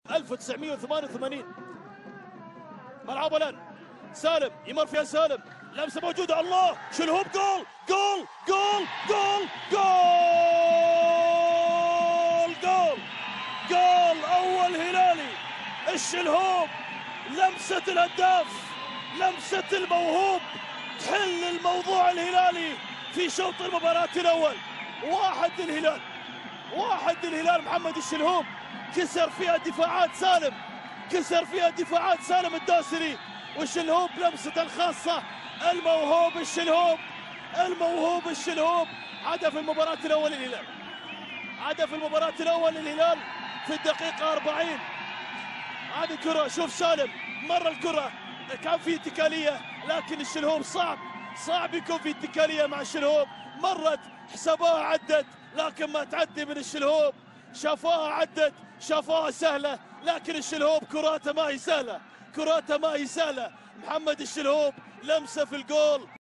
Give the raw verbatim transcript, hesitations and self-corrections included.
ألف وتسعمئة وثمانية وثمانين. ملعب الان سالم يمر فيها سالم، لمسه موجوده، الله شلهوب، جول جول جول جول جول جول جول اول هلالي الشلهوب. لمسه الهداف، لمسه الموهوب تحل الموضوع الهلالي في شوط المباراه الاول. واحد للهلال، واحد للهلال. محمد الشلهوب كسر فيها دفاعات سالم، كسر فيها دفاعات سالم الدوسري، والشلهوب لمسته الخاصه. الموهوب الشلهوب، الموهوب الشلهوب. هدف المباراه الاول للهلال، هدف المباراه الاول للهلال في الدقيقه أربعين. هذه كره، شوف سالم مر الكره، كان في اتكاليه، لكن الشلهوب صعب صعب يكون في اتكاليه مع الشلهوب. مرت حسبوها عدت، لكن ما تعدي من الشلهوب. شافوها عدت، شافوها سهله، لكن الشلهوب كراته ما هي سهله، كراته ما هي سهله. محمد الشلهوب لمسه في الجول.